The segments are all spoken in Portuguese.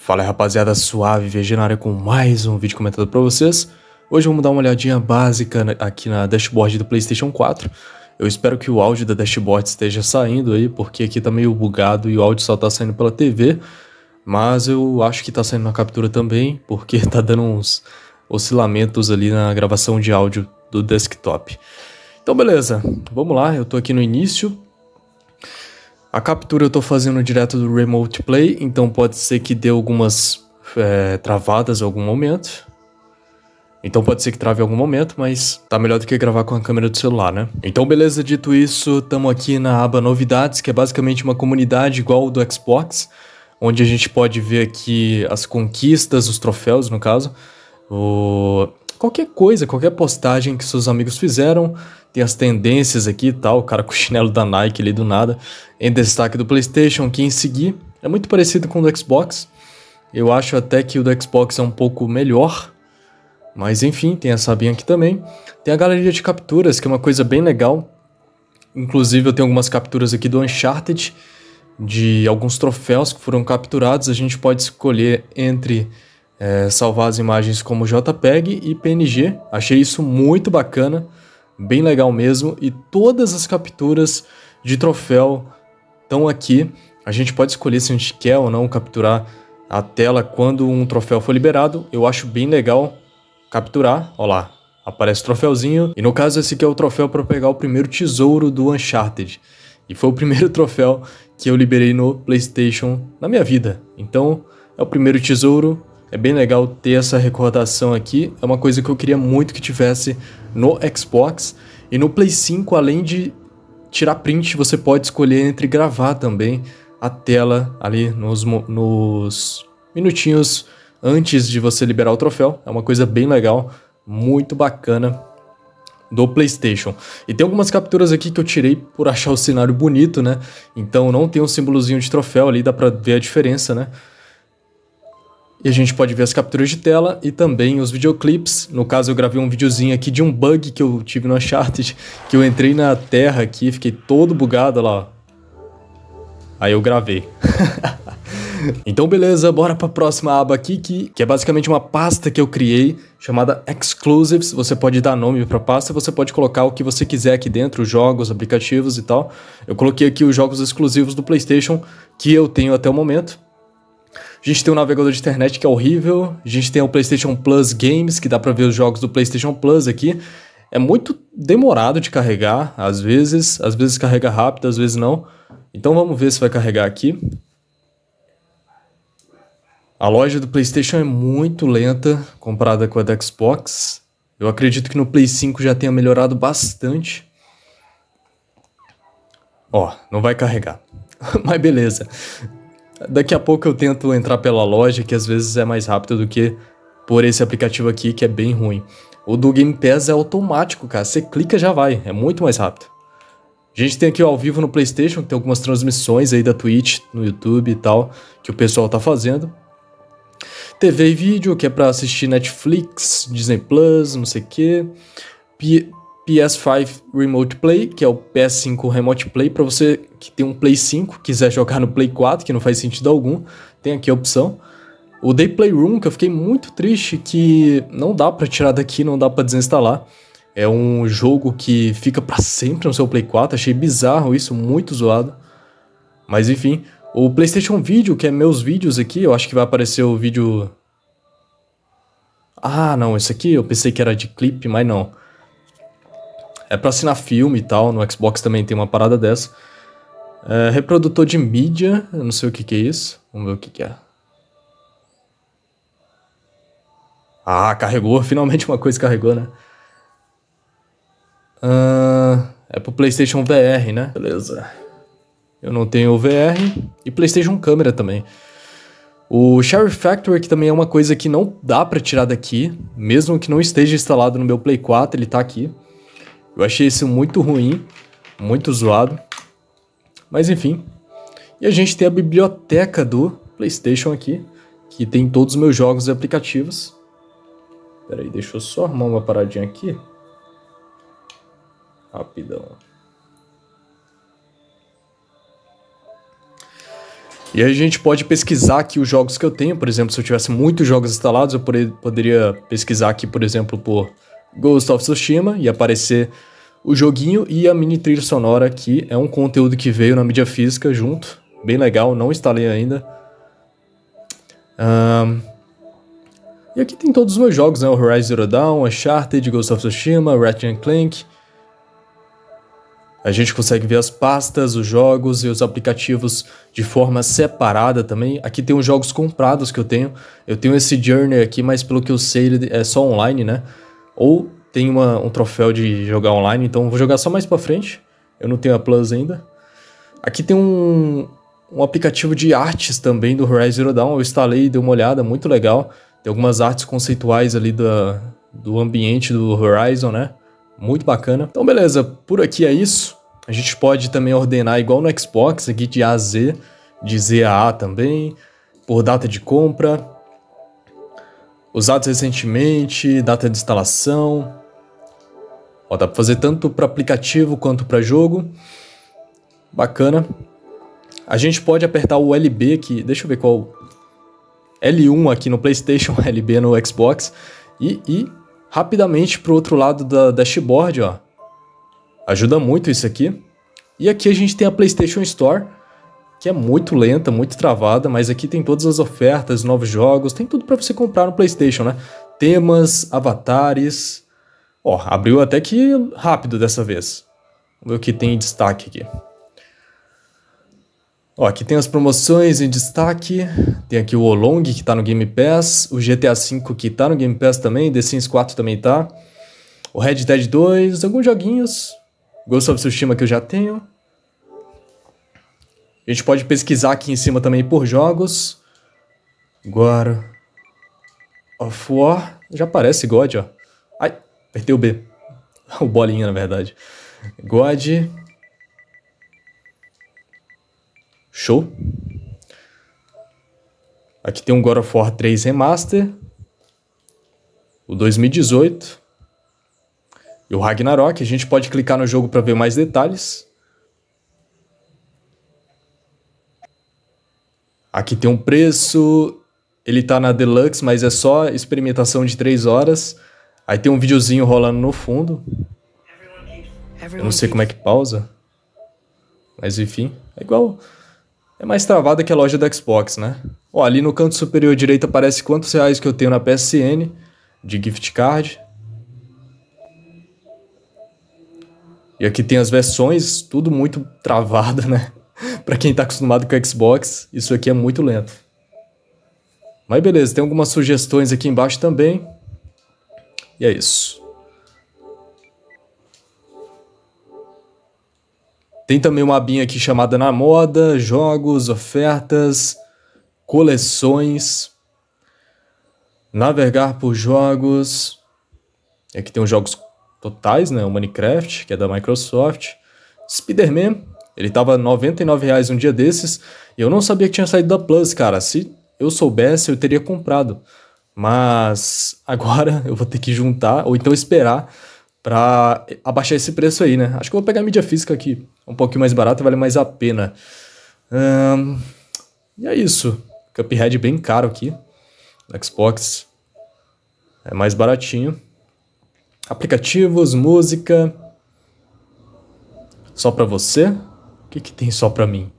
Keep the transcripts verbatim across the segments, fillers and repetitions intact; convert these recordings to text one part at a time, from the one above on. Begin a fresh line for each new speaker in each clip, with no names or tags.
Fala aí, rapaziada, suave, V G na área com mais um vídeo comentado pra vocês. Hoje vamos dar uma olhadinha básica aqui na dashboard do PlayStation quatro. Eu espero que o áudio da dashboard esteja saindo aí, porque aqui tá meio bugado e o áudio só tá saindo pela T V. Mas eu acho que tá saindo na captura também, porque tá dando uns oscilamentos ali na gravação de áudio do desktop. Então beleza, vamos lá, eu tô aqui no início. A captura eu tô fazendo direto do Remote Play, então pode ser que dê algumas é, travadas em algum momento. Então pode ser que trave em algum momento, mas tá melhor do que gravar com a câmera do celular, né? Então beleza, dito isso, estamos aqui na aba Novidades, que é basicamente uma comunidade igual ao do Xbox, onde a gente pode ver aqui as conquistas, os troféus no caso, o... qualquer coisa, qualquer postagem que seus amigos fizeram. Tem as tendências aqui e tal, o cara com o chinelo da Nike ali do nada, em destaque do PlayStation, quem seguir. É muito parecido com o do Xbox. Eu acho até que o do Xbox é um pouco melhor. Mas enfim, tem essa abinha aqui também. Tem a galeria de capturas, que é uma coisa bem legal. Inclusive eu tenho algumas capturas aqui do Uncharted, de alguns troféus que foram capturados. A gente pode escolher entre é, salvar as imagens como JPEG e P N G. Achei isso muito bacana. Bem legal mesmo, e todas as capturas de troféu estão aqui. A gente pode escolher se a gente quer ou não capturar a tela quando um troféu for liberado. Eu acho bem legal capturar, ó lá, aparece o troféuzinho. E no caso esse aqui é o troféu para pegar o primeiro tesouro do Uncharted. E foi o primeiro troféu que eu liberei no PlayStation na minha vida. Então é o primeiro tesouro. É bem legal ter essa recordação aqui, é uma coisa que eu queria muito que tivesse no Xbox. E no Play cinco, além de tirar print, você pode escolher entre gravar também a tela ali nos, nos minutinhos antes de você liberar o troféu. É uma coisa bem legal, muito bacana do PlayStation. E tem algumas capturas aqui que eu tirei por achar o cenário bonito, né? Então não tem um símbolozinho de troféu ali, dá pra ver a diferença, né? E a gente pode ver as capturas de tela e também os videoclips. No caso eu gravei um videozinho aqui de um bug que eu tive no Uncharted, que eu entrei na terra aqui, fiquei todo bugado lá. Aí eu gravei. Então beleza, bora para a próxima aba aqui, que, que é basicamente uma pasta que eu criei, chamada Exclusives. Você pode dar nome para a pasta, você pode colocar o que você quiser aqui dentro, jogos, aplicativos e tal. Eu coloquei aqui os jogos exclusivos do PlayStation, que eu tenho até o momento. A gente tem um navegador de internet que é horrível. A gente tem o PlayStation Plus Games, que dá pra ver os jogos do PlayStation Plus aqui. É muito demorado de carregar, às vezes. Às vezes carrega rápido, às vezes não. Então vamos ver se vai carregar aqui. A loja do PlayStation é muito lenta comparada com a da Xbox. Eu acredito que no Play cinco já tenha melhorado bastante. Ó, não vai carregar. Mas beleza. Daqui a pouco eu tento entrar pela loja, que às vezes é mais rápido do que por esse aplicativo aqui, que é bem ruim. O do Game Pass é automático, cara. Você clica e já vai. É muito mais rápido. A gente tem aqui ao vivo no PlayStation, tem algumas transmissões aí da Twitch, no YouTube e tal, que o pessoal tá fazendo. T V e vídeo, que é pra assistir Netflix, Disney Plus, não sei o quê. P S cinco Remote Play, que é o P S cinco Remote Play, para você que tem um Play cinco, quiser jogar no Play quatro, que não faz sentido algum, tem aqui a opção. O Day Playroom, que eu fiquei muito triste, que não dá para tirar daqui, não dá para desinstalar. É um jogo que fica para sempre no seu Play quatro, achei bizarro isso, muito zoado. Mas enfim, o PlayStation Video, que é meus vídeos aqui, eu acho que vai aparecer o vídeo... Ah, não, esse aqui eu pensei que era de clipe, mas não. É pra assinar filme e tal, no Xbox também tem uma parada dessa. É, reprodutor de mídia, eu não sei o que que é isso. Vamos ver o que que é. Ah, carregou, finalmente uma coisa carregou, né? Ah, é pro PlayStation V R, né? Beleza. Eu não tenho o V R e PlayStation Câmera também. O Share Factory, que também é uma coisa que não dá pra tirar daqui, mesmo que não esteja instalado no meu Play quatro, ele tá aqui. Eu achei isso muito ruim, muito zoado, mas enfim. E a gente tem a biblioteca do PlayStation aqui, que tem todos os meus jogos e aplicativos. Espera aí, deixa eu só arrumar uma paradinha aqui. Rapidão. E aí a gente pode pesquisar aqui os jogos que eu tenho. Por exemplo, se eu tivesse muitos jogos instalados, eu poderia pesquisar aqui, por exemplo, por Ghost of Tsushima e aparecer o joguinho e a mini trilha sonora, que é um conteúdo que veio na mídia física junto. Bem legal, não instalei ainda. Um, e aqui tem todos os meus jogos, né? O Horizon Zero Dawn, Uncharted, Ghost of Tsushima, Ratchet and Clank. A gente consegue ver as pastas, os jogos e os aplicativos de forma separada também. Aqui tem os jogos comprados que eu tenho. Eu tenho esse Journey aqui, mas pelo que eu sei ele é só online, né? Ou tem uma, um troféu de jogar online, então vou jogar só mais pra frente. Eu não tenho a Plus ainda. Aqui tem um, um aplicativo de artes também do Horizon Zero Dawn. Eu instalei e dei uma olhada, muito legal. Tem algumas artes conceituais ali da, do ambiente do Horizon, né? Muito bacana. Então beleza, por aqui é isso. A gente pode também ordenar igual no Xbox, aqui de A a Z, de Z a A também, por data de compra, usados recentemente, data de instalação. Ó, dá pra fazer tanto para aplicativo quanto para jogo. Bacana. A gente pode apertar o L B aqui, deixa eu ver qual... L um aqui no PlayStation, L B no Xbox. E ir rapidamente pro outro lado da dashboard, ó. Ajuda muito isso aqui. E aqui a gente tem a PlayStation Store, que é muito lenta, muito travada, mas aqui tem todas as ofertas, novos jogos, tem tudo para você comprar no PlayStation, né? Temas, avatares... Ó, abriu até que rápido dessa vez. Vamos ver o que tem em destaque aqui. Ó, aqui tem as promoções em destaque. Tem aqui o Olong, que tá no Game Pass. O G T A cinco, que tá no Game Pass também. The Sims quatro também tá. O Red Dead dois, alguns joguinhos. Ghost of Tsushima que eu já tenho. A gente pode pesquisar aqui em cima também por jogos. God of War. Já aparece God, ó. Ai, apertei o B. O bolinha, na verdade. God. Show. Aqui tem um God of War três Remaster. O dois mil e dezoito. E o Ragnarok. A gente pode clicar no jogo para ver mais detalhes. Aqui tem um preço. Ele tá na Deluxe, mas é só experimentação de três horas. Aí tem um videozinho rolando no fundo. Eu não sei como é que pausa. Mas enfim, é igual... É mais travada que a loja da Xbox, né? Ó, ali no canto superior direito aparece quantos reais que eu tenho na P S N de gift card. E aqui tem as versões, tudo muito travado, né? Pra quem tá acostumado com o Xbox, isso aqui é muito lento. Mas beleza, tem algumas sugestões aqui embaixo também. E é isso. Tem também uma abinha aqui chamada Na Moda, jogos, ofertas, coleções, navegar por jogos. E aqui tem os jogos totais, né? O Minecraft, que é da Microsoft. Spider-Man, ele tava noventa e nove reais um dia desses. E eu não sabia que tinha saído da Plus, cara. Se eu soubesse, eu teria comprado. Mas agora eu vou ter que juntar, ou então esperar pra abaixar esse preço aí, né? Acho que eu vou pegar a mídia física aqui. Um pouquinho mais barato e vale mais a pena. Um, e é isso. Cuphead bem caro aqui. No Xbox é mais baratinho. Aplicativos, música. Só pra você? O que que tem só pra mim?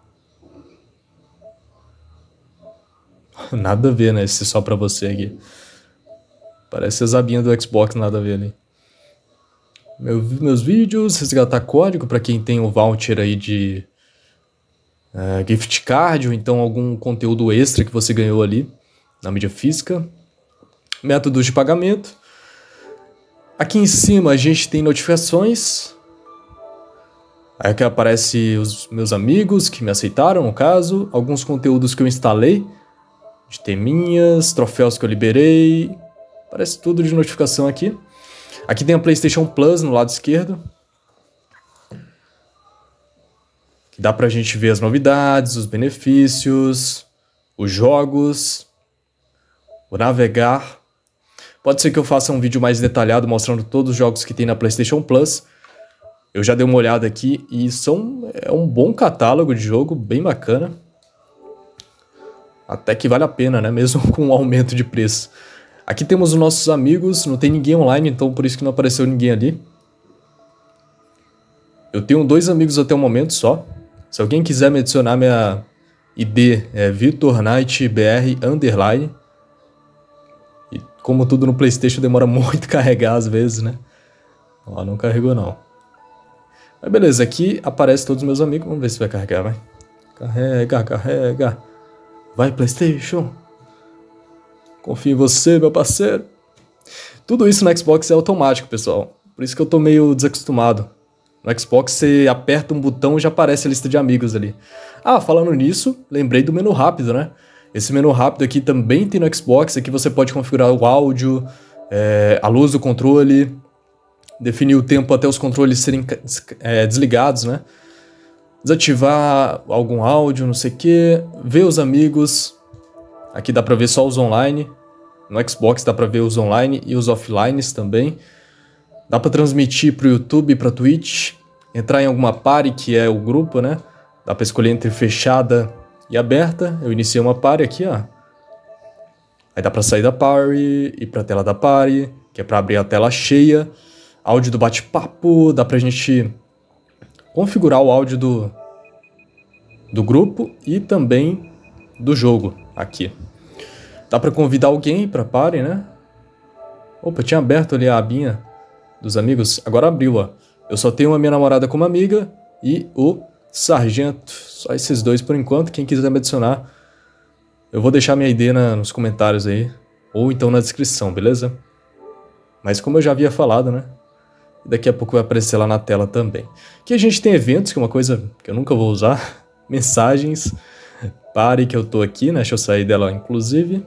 Nada a ver, né? Esse só pra você aqui. Parece as abinhas do Xbox, nada a ver ali. Meu, meus vídeos, resgatar código para quem tem o voucher aí de uh, gift card, ou então algum conteúdo extra que você ganhou ali na mídia física. Métodos de pagamento. Aqui em cima a gente tem notificações. Aí aqui aparece os meus amigos que me aceitaram, no caso. Alguns conteúdos que eu instalei. De teminhas, troféus que eu liberei. Parece tudo de notificação aqui. Aqui tem a PlayStation Plus no lado esquerdo. Que dá pra gente ver as novidades, os benefícios, os jogos, o navegar. Pode ser que eu faça um vídeo mais detalhado mostrando todos os jogos que tem na PlayStation Plus. Eu já dei uma olhada aqui e são, é um bom catálogo de jogo, bem bacana. até que vale a pena, né? Mesmo com o aumento de preço. Aqui temos os nossos amigos, não tem ninguém online, então por isso que não apareceu ninguém ali. Eu tenho dois amigos até o momento só. Se alguém quiser me adicionar, minha I D é VitorKnightBR underline. E como tudo no PlayStation demora muito carregar às vezes, né? Ó, não carregou não. Mas beleza, aqui aparece todos os meus amigos. Vamos ver se vai carregar, vai. Carrega, carrega. Vai, PlayStation. Confio em você, meu parceiro. Tudo isso no Xbox é automático, pessoal. Por isso que eu tô meio desacostumado. No Xbox você aperta um botão e já aparece a lista de amigos ali. Ah, falando nisso, lembrei do menu rápido, né? Esse menu rápido aqui também tem no Xbox. Aqui você pode configurar o áudio, é, a luz do controle, definir o tempo até os controles serem é, desligados, né? Desativar algum áudio, não sei o que. Ver os amigos. Aqui dá pra ver só os online. No Xbox dá pra ver os online e os offlines também. Dá pra transmitir pro YouTube e pra Twitch. Entrar em alguma party, que é o grupo, né? Dá pra escolher entre fechada e aberta. Eu iniciei uma party aqui, ó. Aí dá pra sair da party, ir pra tela da party, que é pra abrir a tela cheia. Áudio do bate-papo, dá pra gente configurar o áudio do, do grupo e também do jogo aqui. Dá pra convidar alguém pra party, né? Opa, tinha aberto ali a abinha dos amigos, agora abriu, ó. Eu só tenho a minha namorada como amiga e o sargento. Só esses dois por enquanto. Quem quiser me adicionar, eu vou deixar minha I D na, nos comentários aí, ou então na descrição, beleza? Mas como eu já havia falado, né? Daqui a pouco vai aparecer lá na tela também. Aqui a gente tem eventos, que é uma coisa que eu nunca vou usar. Mensagens. Pare que eu tô aqui, né? Deixa eu sair dela, inclusive.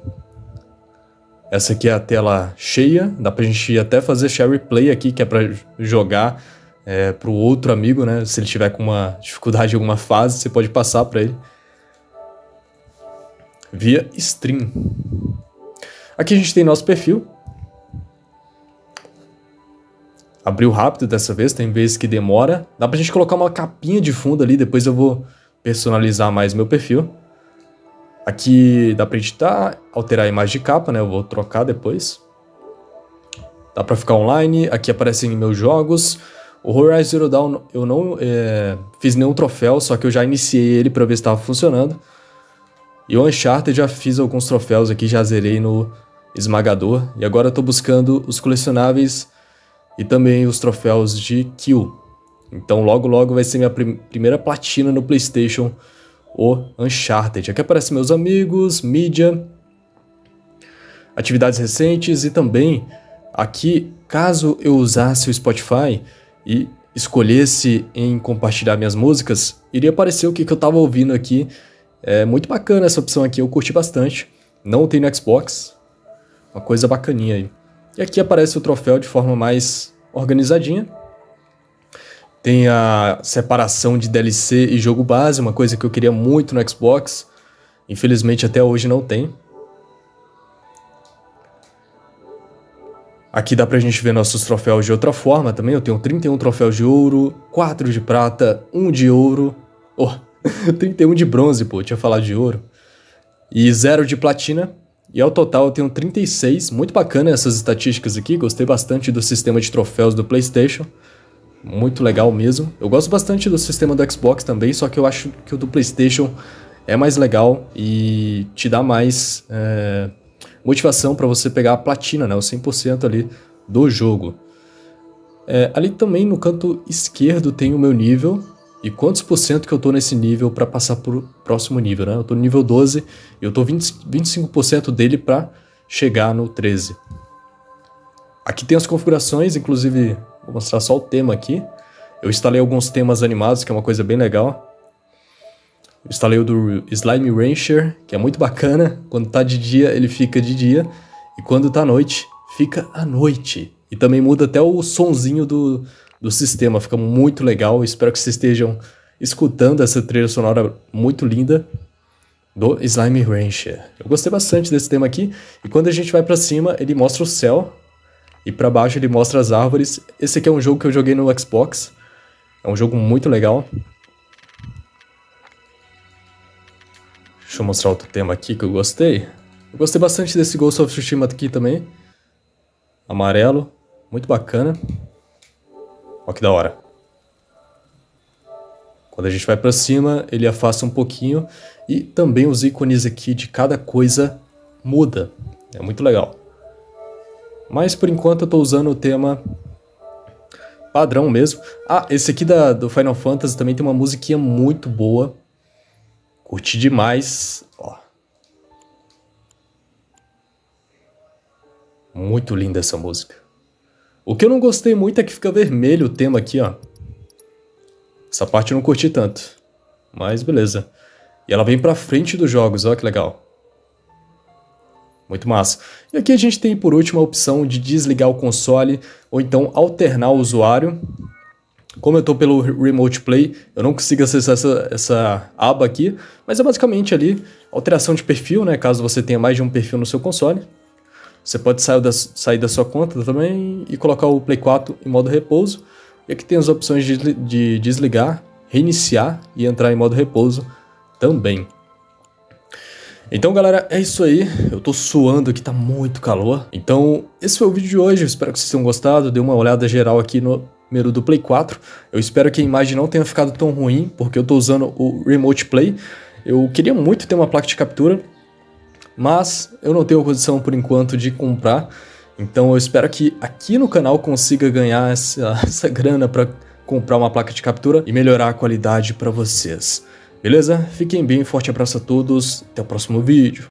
Essa aqui é a tela cheia. Dá pra gente até fazer share play aqui, que é pra jogar é, pro outro amigo, né? Se ele tiver com uma dificuldade em alguma fase, você pode passar pra ele. Via stream. Aqui a gente tem nosso perfil. Abriu rápido dessa vez, tem vezes que demora. Dá pra gente colocar uma capinha de fundo ali, depois eu vou personalizar mais meu perfil. Aqui dá pra editar, alterar a imagem de capa, né? Eu vou trocar depois. Dá pra ficar online, aqui aparecem meus jogos. O Horizon Zero Dawn eu não é, fiz nenhum troféu, só que eu já iniciei ele pra ver se estava funcionando. E o Uncharted já fiz alguns troféus aqui, já zerei no esmagador. E agora eu tô buscando os colecionáveis e também os troféus de kill. Então logo logo vai ser minha prim primeira platina no PlayStation, o Uncharted. Aqui aparecem meus amigos, mídia, atividades recentes e também aqui, caso eu usasse o Spotify e escolhesse em compartilhar minhas músicas, iria aparecer o que, que eu tava ouvindo aqui. É muito bacana essa opção aqui, eu curti bastante. Não tem no Xbox, uma coisa bacaninha aí. E aqui aparece o troféu de forma mais organizadinha. Tem a separação de D L C e jogo base, uma coisa que eu queria muito no Xbox. Infelizmente até hoje não tem. Aqui dá pra gente ver nossos troféus de outra forma também. Eu tenho trinta e um troféus de ouro, quatro de prata, um de ouro. Oh, trinta e um de bronze, pô, eu tinha falado de ouro. E zero de platina. E ao total eu tenho trinta e seis. Muito bacana essas estatísticas aqui. Gostei bastante do sistema de troféus do PlayStation. Muito legal mesmo. Eu gosto bastante do sistema do Xbox também, só que eu acho que o do PlayStation é mais legal e te dá mais é, motivação para você pegar a platina, né, o cem por cento ali do jogo. É, ali também no canto esquerdo tem o meu nível e quantos por cento que eu tô nesse nível para passar pro próximo nível, né? Eu tô no nível doze e eu tô vinte, vinte e cinco por cento dele para chegar no treze. Aqui tem as configurações, inclusive vou mostrar só o tema aqui. Eu instalei alguns temas animados, que é uma coisa bem legal. Eu instalei o do Slime Rancher, que é muito bacana. Quando tá de dia, ele fica de dia. E quando tá à noite, fica à noite. E também muda até o sonzinho do, do sistema. Fica muito legal. Espero que vocês estejam escutando essa trilha sonora muito linda do Slime Rancher. Eu gostei bastante desse tema aqui. E quando a gente vai pra cima, ele mostra o céu. E pra baixo ele mostra as árvores. Esse aqui é um jogo que eu joguei no Xbox. É um jogo muito legal. Deixa eu mostrar outro tema aqui que eu gostei. Eu gostei bastante desse Ghost of Tsushima aqui também. Amarelo, muito bacana. Olha que da hora. Quando a gente vai pra cima, ele afasta um pouquinho. E também os ícones aqui de cada coisa muda. É muito legal. Mas por enquanto eu tô usando o tema padrão mesmo. Ah, esse aqui da, do Final Fantasy também tem uma musiquinha muito boa. Curti demais. Ó. Muito linda essa música. O que eu não gostei muito é que fica vermelho o tema aqui, ó. Essa parte eu não curti tanto. Mas beleza. E ela vem pra frente dos jogos, ó que legal. Muito massa. E aqui a gente tem por último a opção de desligar o console ou então alternar o usuário. Como eu tô pelo Remote Play, eu não consigo acessar essa, essa aba aqui, mas é basicamente ali alteração de perfil, né? Caso você tenha mais de um perfil no seu console. Você pode sair da, sair da sua conta também e colocar o Play quatro em modo repouso. E aqui tem as opções de, de desligar, reiniciar e entrar em modo repouso também. Então galera, é isso aí, eu tô suando aqui, tá muito calor. Então esse foi o vídeo de hoje, eu espero que vocês tenham gostado, dê uma olhada geral aqui no menu do Play quatro. Eu espero que a imagem não tenha ficado tão ruim, porque eu tô usando o Remote Play. Eu queria muito ter uma placa de captura, mas eu não tenho condição por enquanto de comprar. Então eu espero que aqui no canal consiga ganhar essa, essa grana para comprar uma placa de captura e melhorar a qualidade para vocês. Beleza? Fiquem bem, forte abraço a todos, até o próximo vídeo.